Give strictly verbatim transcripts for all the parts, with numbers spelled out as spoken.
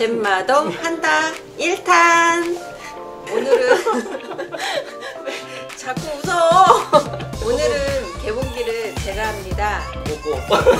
젬마도 한다 일 탄. 오늘은 자꾸 웃어. 오늘은 개봉기를 제가 합니다. 고고.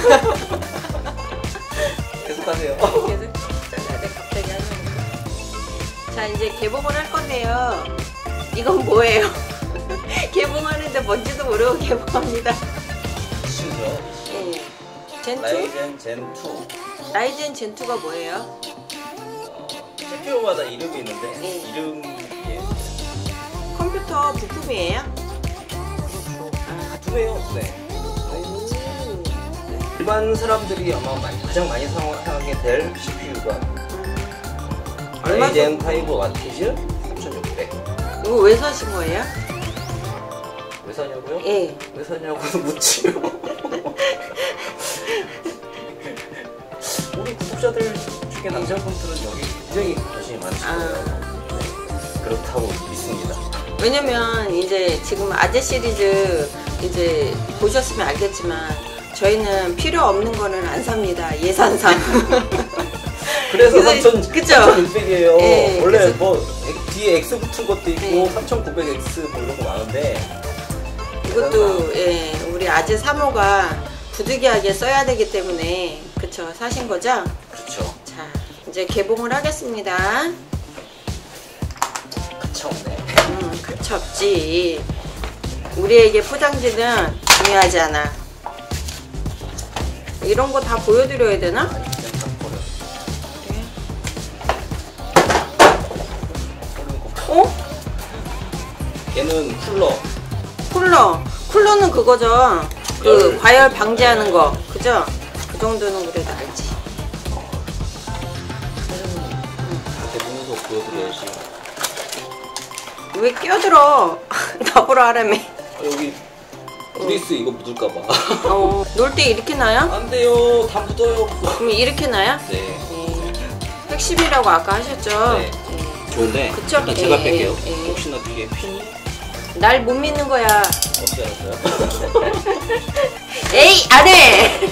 계속하세요. 계속 네, 갑자기 하려고. 자, 이제 개봉을 할 건데요. 이건 뭐예요? 개봉하는데 뭔지도 모르고 개봉합니다. 이슈죠. 네. 젠투? 라이젠 젠투. 라이젠 젠투가 뭐예요? 어, 씨피유마다 이름이 있는데 네. 이름 예. 컴퓨터 부품이에요? 그렇죠. 아, 두 배요. 네. 오. 일반 사람들이 아마 많이, 가장 많이 사용하게 될 씨피유가 라이젠 오 와티즈 삼천육백. 이거 왜 사신 거예요? 왜 사냐고요? 예. 왜 사냐고 묻지요. 우리 구독자들 중에 남자분들은 여기 굉장히 관심이 많으실 거예요. 아. 네. 그렇다고 믿습니다. 왜냐면 이제 지금 아재 시리즈 이제 보셨으면 알겠지만 저희는 필요 없는 거는 안 삽니다. 예산상. 그래서 그래서- 삼천, 그쵸? 삼천육백이에요. 예, 원래 그래서- 뭐 뒤에 X 붙은 것도 있고 예. 삼천구백 엑스 뭐 이런 거 많은데 이것도 예, 우리 아재 삼 호가 부득이하게 써야 되기 때문에 그쵸 사신 거죠? 그렇죠. 자 이제 개봉을 하겠습니다. 그쵸 없네. 음, 그쵸 없지. 우리에게 포장지는 중요하지 않아. 이런 거 다 보여드려야 되나? 아니 그냥 다 버려. 어? 얘는 쿨러. 쿨러. 쿨러는 그거죠. 그 열. 과열 방지하는 거. 그죠? 그 정도는 그래도 알지. 대문서 보여드려야지. 왜 끼어들어? 나보러 하라며. 아, 여기 브리스 이거 묻을까봐. 어, 놀 때 이렇게 놔요? 안 돼요. 다 묻어요. 그럼 이렇게 놔요? 네. 예. 핵심이라고 아까 하셨죠? 네. 예. 좋은데. 그쵸? 일단 제가 예, 뺄게요. 예, 예. 혹시나 뒤에 핀이 날 못 믿는 거야. 어떻게 알았어요? 에이, 안 해!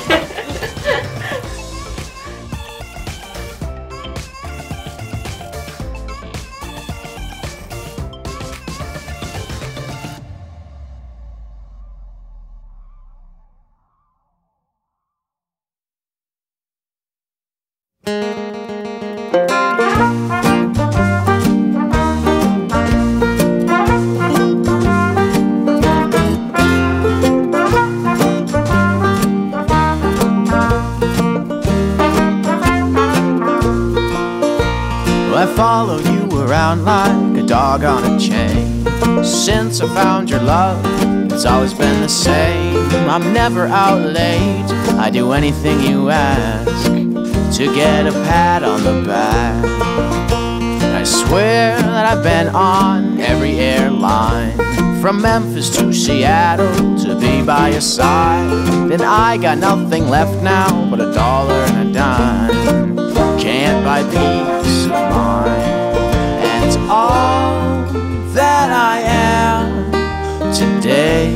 I followed you around like a dog on a chain. Since I found your love, it's always been the same. I'm never out late, I do anything you ask to get a pat on the back. I swear that I've been on every airline, from Memphis to Seattle, to be by your side. And I got nothing left now but a dollar and a dime. Can't buy peace of mind. And it's all that I am today.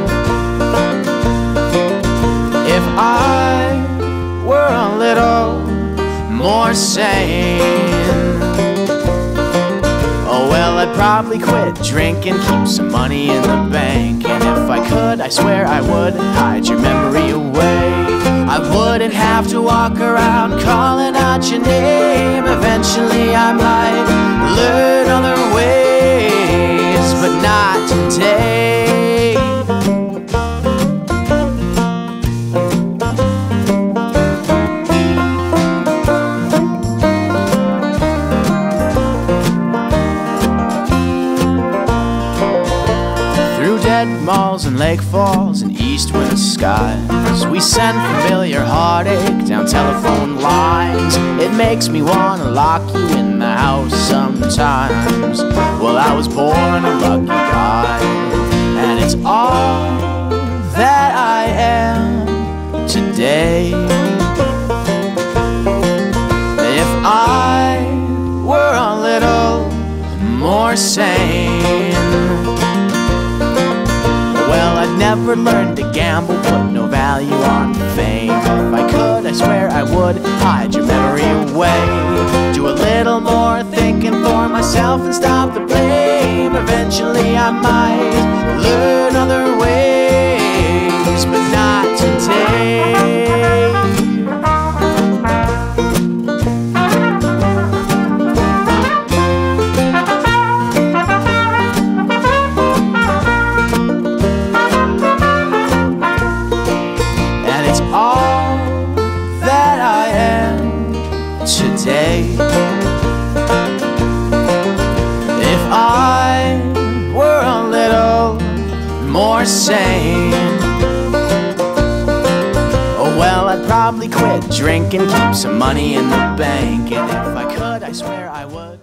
If I were a little more sane, oh well, I'd probably quit drinking, keep some money in the bank. And if I could, I swear I would hide your memory away. I wouldn't have to walk around calling out your name. Eventually I might learn other ways, but not today. Malls and lake falls and east winter skies, we send familiar heartache down telephone lines. It makes me wanna lock you in the house sometimes. Well, I was born a lucky guy, and it's all that I am today. If I were a little more sane, well, I'd never learned to gamble, put no value on fame. If I could, I swear I would hide your memory away. Do a little more thinking for myself and stop the blame. Eventually I might learn other ways, but not today. Today, if I were a little more sane, oh well, I'd probably quit drinking, keep some money in the bank, and if I could, I swear I would.